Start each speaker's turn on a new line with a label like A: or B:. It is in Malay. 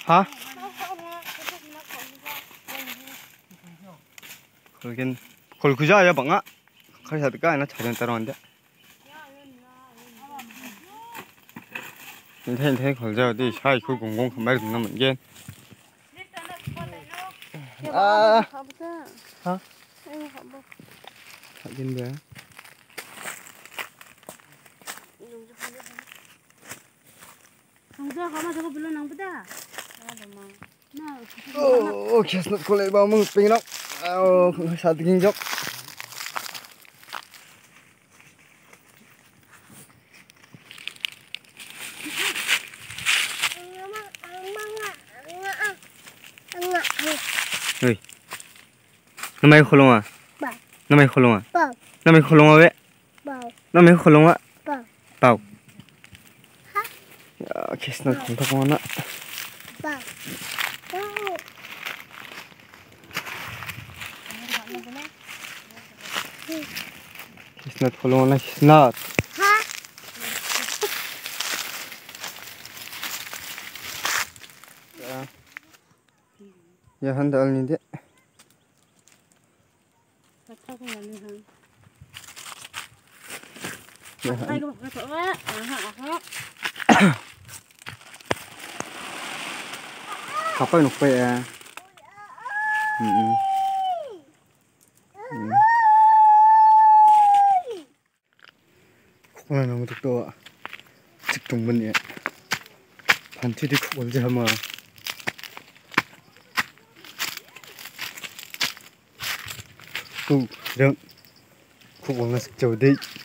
A: hả 걸긴 걸그자야 방아 칼 사드까 나 자전 따라온데 인테인테 걸자 어디 샤이 그 공공 간말 듣나 뭔게 아 hả 하긴 돼 oh kias nak kolek bau mung ping nok oh sa tingin jok ơi namai kholong à namai kholong à namai kholong à vậy namai kholong à bao kias nak không thắc ngon á Kisnat kholong na kisnat ya handal ni de apa nuk pe à 오늘 너무 덥다. 직동문이야. 반티디 쿡 언제 하마. 또 이런 쿡 원가 식저우데